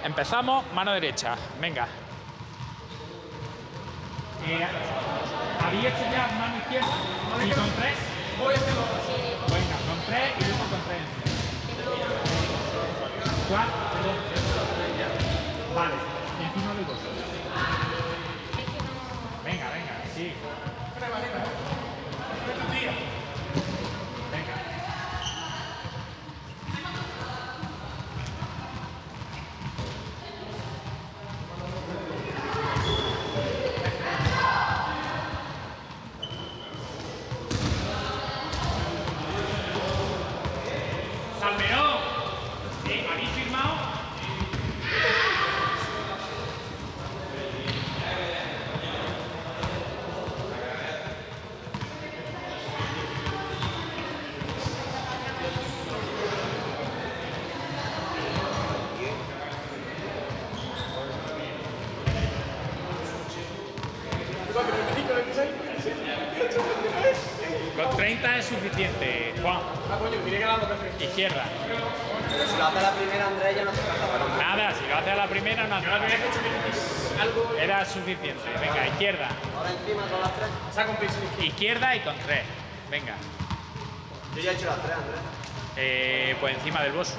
Empezamos, mano derecha. Venga. ¿Había hecho ya mano izquierda? ¿Y con 3? Voy a hacerlo. Venga, con 3 y luego con 3. 4, 2. Vale, encima del bolso. Venga, venga, sí. Venga. Salmerón. Sí, ¿habéis firmado? Con 30 es suficiente, Juan. Ah, coño, tiene que darlo perfecto. Izquierda. Pero si lo hace a la primera, Andrés, ya no te trata para nada. Nada, si lo hace a la primera, no hace nada. Algo. Era suficiente. Venga, izquierda. Ahora encima con las 3. Saca un piso. Izquierda y con 3. Venga. Yo ya he hecho las 3, Andrés. Pues encima del bosu.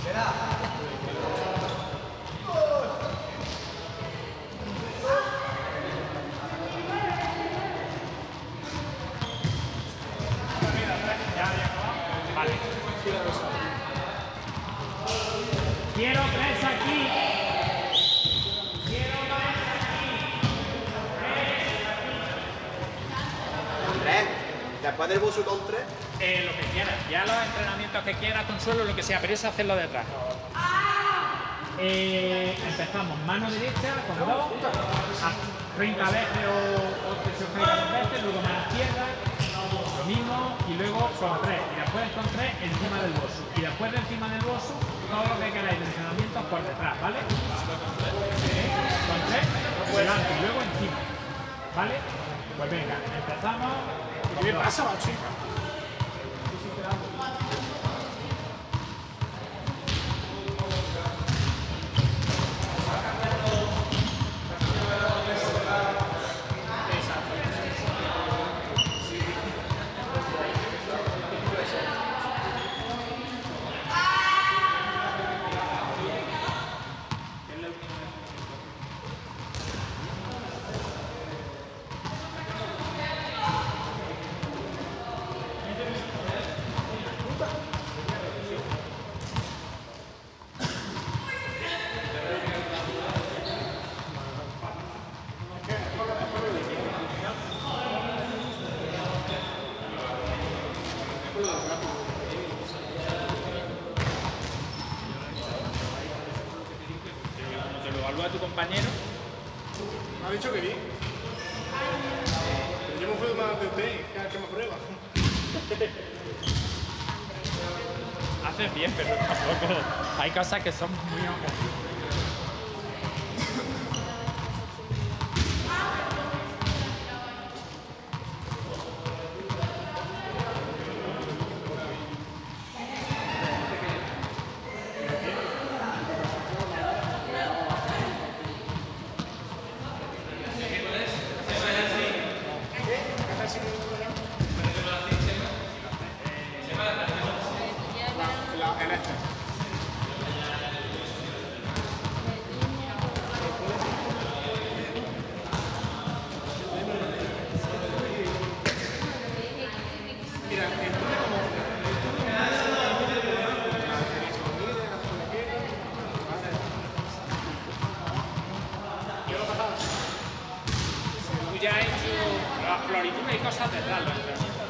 Vale. Quiero 3 aquí. Quiero 3 aquí. Andrés, después del buzo con 3. Lo que quieras. Ya los entrenamientos que quieras, consuelo, lo que sea, pero eso hacerlo detrás. Empezamos mano derecha con 2, a 30 veces o 30 veces, luego mano izquierda, lo mismo, y luego con 3, y después con 3 encima del bolso, y después de encima del bolso, todo lo que queráis de entrenamientos por detrás, ¿vale? Con 3, delante y luego encima, ¿vale? Pues venga, empezamos. ¿Qué pasa, macho? Te lo evalúa tu compañero. Me ha dicho que bien. Pero yo me fui más de usted, que me prueba. Haces bien, pero tampoco. Hay cosas que son muy objetivas. El este. Mira, estuve como... Tú ya has hecho las florituras y cosas detrás, los entrenamientos.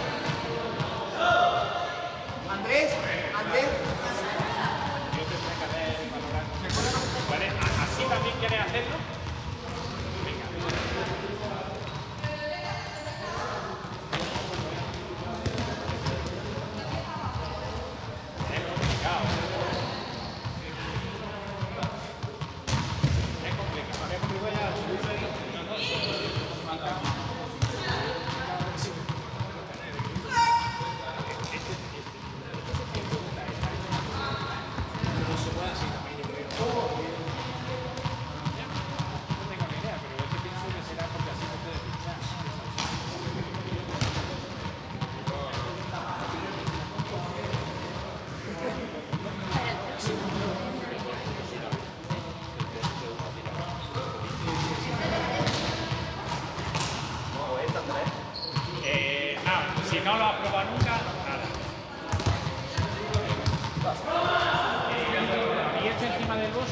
Andrés, Andrés. Yo tendré que hacer valorar. ¿Vale? ¿Así también quieres hacerlo? Venga. Es complicado. Es complicado.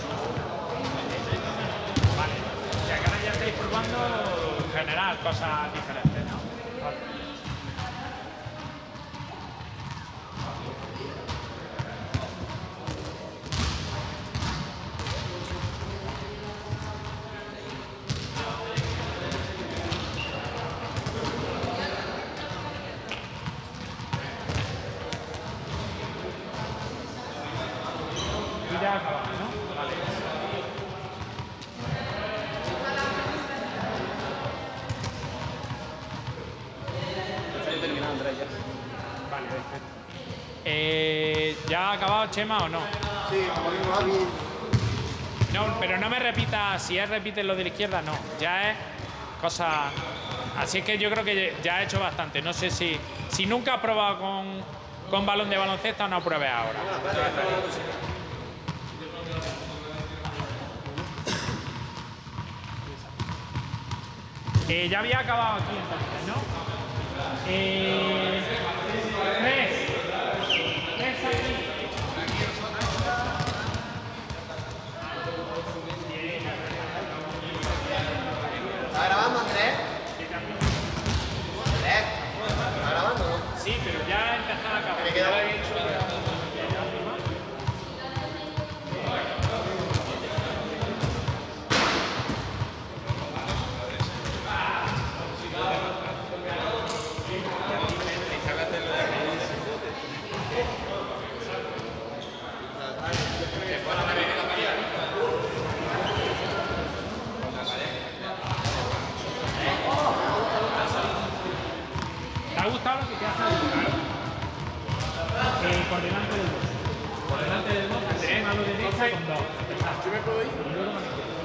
Vale. O sea que ahora ya estáis probando en general cosas diferentes, ¿no? Vale. Y ya acabamos, ¿no? Vale. Estoy terminando, Andrés, ya. Vale, perfecto. ¿Ya ha acabado, Chema, o no? Sí, como a mí. No, pero no me repita, si es repite lo de la izquierda, no. Ya es cosa... Así es que yo creo que ya he hecho bastante. No sé si nunca has probado con balón de baloncesto, no pruebes ahora. Ya había acabado aquí entonces, ¿no? Tres aquí. ¿Está grabando, Andrés? Andrés, ¿está grabando, no? Sí, pero ya he empezado a acabar. Me quedo. Ya he hecho... ¿Te ha gustado lo que te hace dibujar? Por delante del 2. Por delante del 2, mano derecha con 2. ¿Yo me puedo ir? Y luego mano izquierda.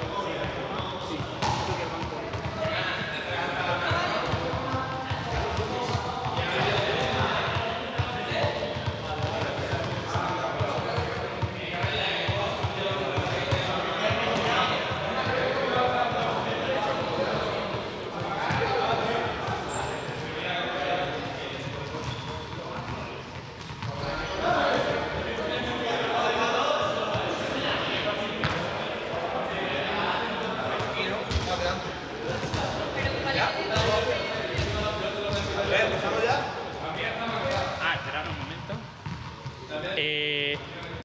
¿Empezamos ya? Esperad un momento.